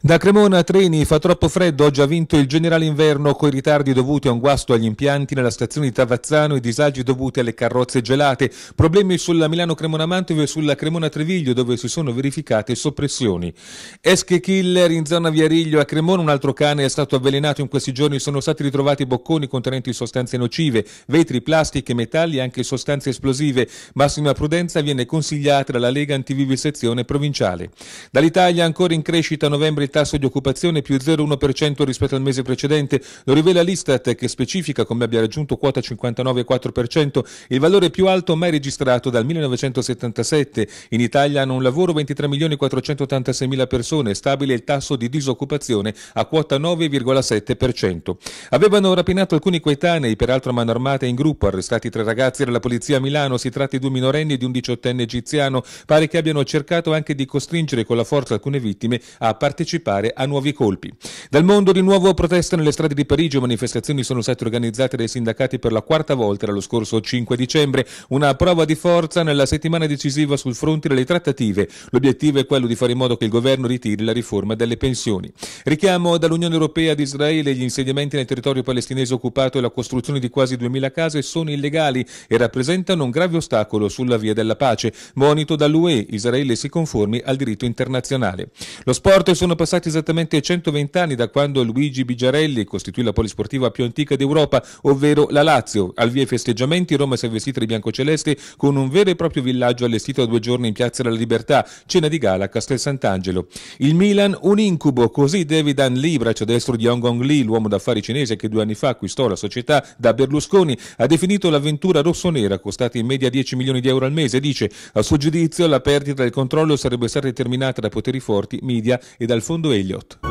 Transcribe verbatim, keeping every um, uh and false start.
Da Cremona a Treni fa troppo freddo, oggi ha vinto il generale inverno coi ritardi dovuti a un guasto agli impianti nella stazione di Tavazzano e disagi dovuti alle carrozze gelate, problemi sulla Milano-Cremona-Mantova e sulla Cremona-Treviglio dove si sono verificate soppressioni. Esche killer in zona Viariglio a Cremona, un altro cane è stato avvelenato in questi giorni, sono stati ritrovati bocconi contenenti sostanze nocive, vetri, plastiche, metalli e anche sostanze esplosive. Massima prudenza viene consigliata dalla Lega Antivivisezione Provinciale. Dall'Italia ancora in crescita a novembre il tasso di occupazione più zero virgola uno per cento rispetto al mese precedente, lo rivela l'Istat che specifica come abbia raggiunto quota cinquantanove virgola quattro per cento, il valore più alto mai registrato dal millenovecentosettantasette. In Italia hanno un lavoro ventitré milioni quattrocentottantasei mila persone, stabile il tasso di disoccupazione a quota nove virgola sette per cento. Avevano rapinato alcuni coetanei, peraltro a mano armata in gruppo, arrestati tre ragazzi della polizia a Milano, si tratta di due minorenni e di un diciottenne egiziano, pare che abbiano cercato anche di costringere con la forza alcune vittime a partecipare a nuovi colpi. Dal mondo di nuovo protesta nelle strade di Parigi, manifestazioni sono state organizzate dai sindacati per la quarta volta dallo scorso cinque dicembre, una prova di forza nella settimana decisiva sul fronte delle trattative. L'obiettivo è quello di fare in modo che il governo ritiri la riforma delle pensioni. Richiamo dall'Unione Europea ad Israele: gli insediamenti nel territorio palestinese occupato e la costruzione di quasi duemila case sono illegali e rappresentano un grave ostacolo sulla via della pace. Monito dall'U E, Israele si conformi al diritto internazionale. Lo sport: sono passati esattamente centoventi anni da quando Luigi Bigiarelli costituì la polisportiva più antica d'Europa, ovvero la Lazio. Al via i festeggiamenti, Roma si è vestita di biancoceleste con un vero e proprio villaggio allestito da due giorni in Piazza della Libertà, cena di gala a Castel Sant'Angelo. Il Milan, un incubo, così David Han Lee, braccio destro di Hong Kong Lee, l'uomo d'affari cinese che due anni fa acquistò la società da Berlusconi, ha definito l'avventura rossonera, costata in media dieci milioni di euro al mese. Dice: a suo giudizio la perdita del controllo sarebbe stata determinata da poteri forti, media e dal fondo Elliott.